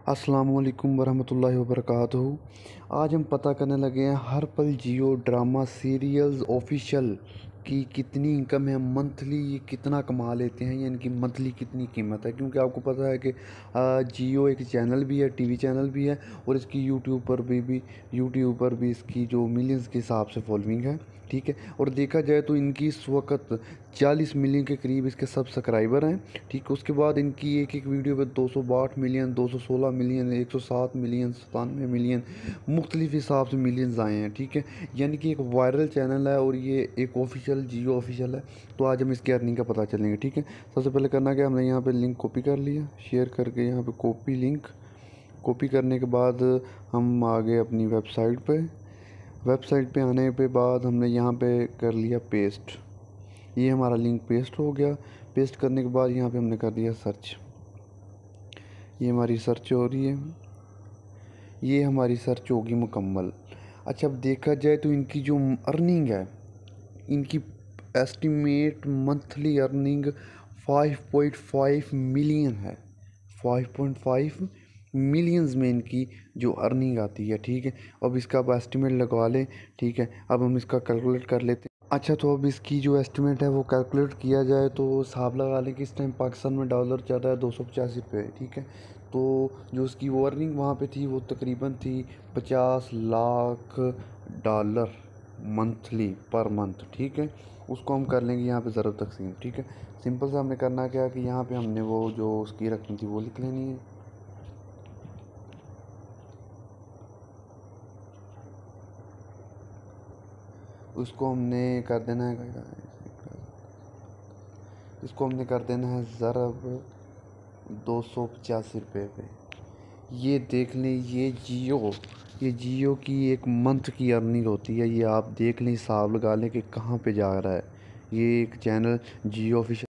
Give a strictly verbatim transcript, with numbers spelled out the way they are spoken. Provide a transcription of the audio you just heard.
अस्सलामुअलैकुम वरहमतुल्लाहि वबरकातुहू। आज हम पता करने लगे हैं हर पल जियो ड्रामा सीरियल्स ऑफिशियल की कितनी इनकम है, मंथली ये कितना कमा लेते हैं या इनकी मंथली कितनी कीमत है। क्योंकि आपको पता है कि आ, जियो एक चैनल भी है, टीवी चैनल भी है, और इसकी यूट्यूब पर भी भी यूट्यूब पर भी इसकी जो मिलियंस के हिसाब से फॉलोइंग है, ठीक है। और देखा जाए तो इनकी इस वक्त चालीस मिलियन के करीब इसके सब्सक्राइबर हैं, ठीक है। उसके बाद इनकी एक एक वीडियो पे दो सौ बासठ मिलियन, दो सौ सोलह मिलियन, एक सौ सात मिलियन, सतानवे मिलियन, मुख्तलिफ हिसाब से मिलियंस आए हैं, ठीक है। यानी कि एक वायरल चैनल है और ये एक ऑफिशियल जियो ऑफिशियल है। तो आज हम इसकी अर्निंग का पता चलेंगे, ठीक है। सबसे पहले करना क्या, हमने यहाँ पे लिंक कॉपी कर लिया, शेयर करके यहाँ पे कॉपी लिंक कॉपी करने के बाद हम आ गए अपनी वेबसाइट पे। वेबसाइट पे आने पे बाद हमने यहाँ पे कर लिया पेस्ट। ये हमारा लिंक पेस्ट हो गया। पेस्ट करने के बाद यहाँ पे हमने कर दिया सर्च। ये हमारी सर्च हो रही है, ये हमारी सर्च होगी मुकम्मल। अच्छा, अब देखा जाए तो इनकी जो अर्निंग है, इनकी estimate monthly earning five point five million है। फाइव पॉइंट फाइव मिलियंस में इनकी जो अर्निंग आती है, ठीक है। अब इसका अब एस्टिमेट लगवा लें, ठीक है। अब हम इसका कैलकुलेट कर लेते हैं। अच्छा, तो अब इसकी जो एस्टिमेट है वो कैलकुलेट किया जाए तो हिसाब लगा लें कि इस टाइम पाकिस्तान में डॉलर चल रहा है दो सौ पचासी रुपये, ठीक है। तो जो उसकी वो अर्निंग वहाँ पे थी वो तकरीबन थी पचास lakh dollar monthly per month, ठीक है। उसको हम कर लेंगे यहाँ पे ज़रूर तकसीम, ठीक है। सिंपल सा हमने करना क्या कि यहाँ पे हमने वो जो उसकी रकम थी वो लिख लेनी है। उसको हमने कर देना है, इसको हमने कर देना है ज़रब दो सौ पचासी रुपये पे। ये देख लें, ये जियो ये जियो की एक मंथ की अर्निंग होती है। ये आप देख लें, हिसाब लगा लें कि कहाँ पे जा रहा है। ये एक चैनल जियो ऑफिशियल